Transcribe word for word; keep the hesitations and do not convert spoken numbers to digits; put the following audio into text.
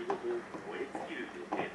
ごとを燃え尽きる予定